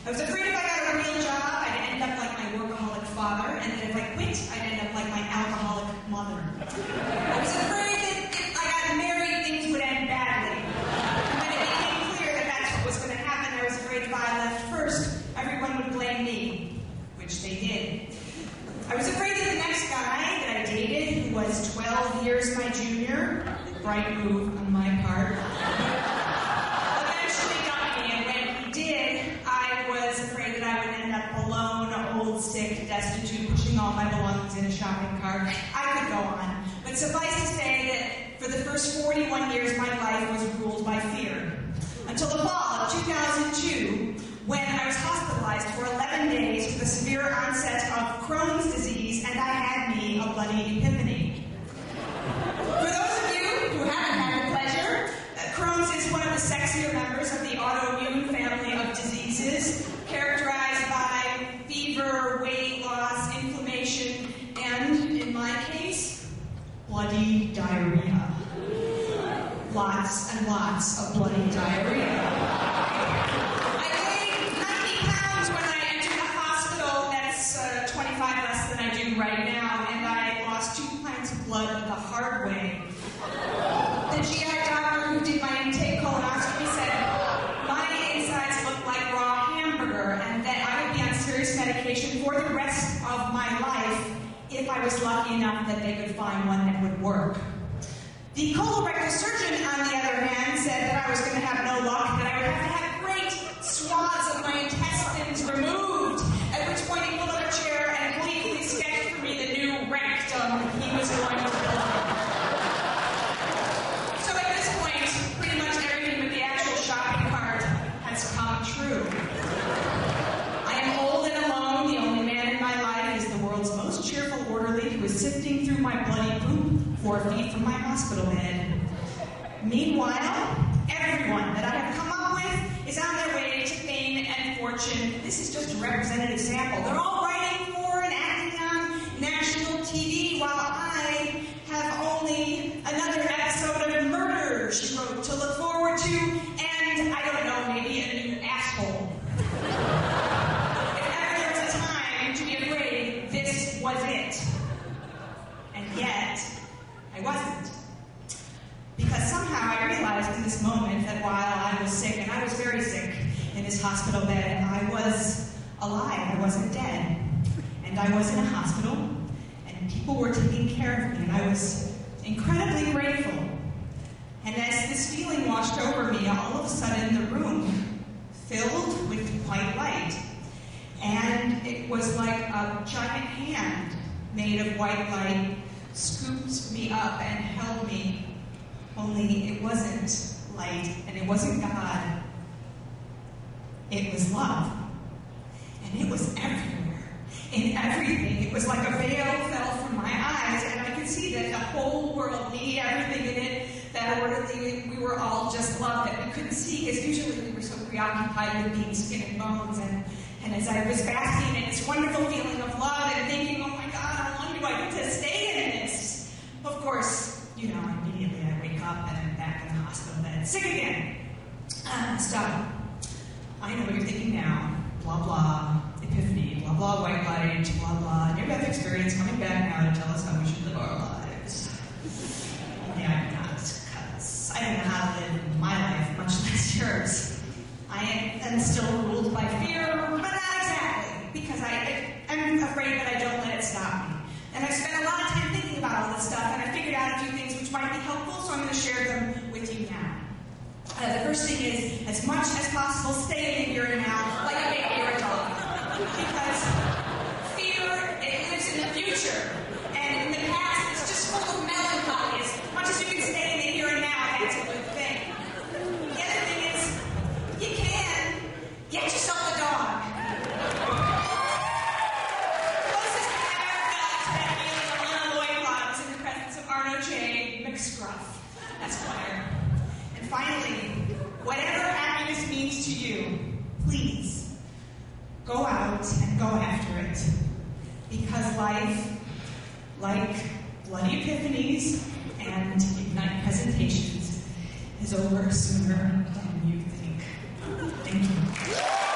I was afraid if I got a real job, I'd end up like my workaholic father, and that if I quit, I'd end up like my alcoholic mother. I was afraid that if I got married, things would end badly. And when it became clear that that's what was going to happen, I was afraid if I left first, everyone would blame me, which they did. I was afraid that the next guy that I dated, who was 12 years my junior, bright move on my part, eventually got me, and when he did, I was afraid that I would end up alone, old, sick, destitute, pushing all my belongings in a shopping cart. I could go on, but suffice to say that for the first 41 years, my life was ruled by fear. Until the fall of 2002, when I was hospitalized for 11 days with a severe onset of Crohn's disease, and I had me a bloody epiphany. For those of you who haven't had the pleasure, Crohn's is one of the sexier members of the autoimmune family of diseases, characterized by fever, weight loss, inflammation, and, in my case, bloody diarrhea. Lots and lots of bloody diarrhea. I weighed 90 pounds when I entered the hospital. That's 25 less than I do right now, and I lost 2 pints of blood the hard way. The GI doctor who did my intake colonoscopy said my insides looked like raw hamburger, and that I would be on serious medication for the rest of my life if I was lucky enough that they could find one that would work. The colorectal surgeon, on the other hand, said that I was going to have no luck, that I would have to have great swaths of my intestines removed, at which point he pulled up a chair and gleefully sketched for me the new rectum he was going to build. So at this point, pretty much everything but the actual shopping cart has come true. I am old and alone. The only man in my life is the world's most cheerful orderly who is sifting through my bloody poop 4 feet from my hospital bed. Meanwhile, everyone that I have come up with is on their way to fame and fortune. This is just a representative sample. They're all writing for and acting on national TV, while I have only another episode of Murder, She Wrote to look forward to, and I don't know, maybe a new asshole. If ever there was a time to be afraid, this was it. And yet, I wasn't. Because somehow I realized in this moment that while I was sick, and I was very sick in this hospital bed, I was alive, I wasn't dead. And I was in a hospital, and people were taking care of me, and I was incredibly grateful. And as this feeling washed over me, all of a sudden the room filled with white light. And it was like a giant hand made of white light scooped me up and held me, only it wasn't light, and it wasn't God. It was love. And it was everywhere, in everything. It was like a veil fell from my eyes, and I could see that the whole world, me, everything in it, that we were all just love that we couldn't see, because usually we were so preoccupied with being skin and bones, and as I was basking in this wonderful feeling of love and thinking, oh my God, how long do I get to stay in this? Of course, you know, immediately I wake up and I'm back in the hospital bed, sick again. So, I know what you're thinking now. Blah, blah, epiphany, blah, blah, white light, blah, blah, near-death experience coming back now to tell us how we should live our lives. Only I'm not, because I don't know how to live my life, much less yours. I am still ruled by fear, but not exactly, because I'm afraid that I don't let it stop me. And I've spent a lot of time thinking about all this stuff, and I figured out a few things which might be helpful, so I'm going to share them with you now. The first thing is, as much as possible, stay in the here and now, like a baby or a dog. Because fear, it lives in the future, and in the past, it's just full of melancholy. As much as you can stay in the here and now, that's a good thing. The other thing is, you can get yourself a dog. Closest I ever felt to that feeling of unalloyed love was in the presence of Arno J. McScruff, Esquire. And finally, whatever happiness means to you, please go out and go after it. Because life, like Bloody Epiphanies and Ignite presentations, is over sooner than you think. Thank you.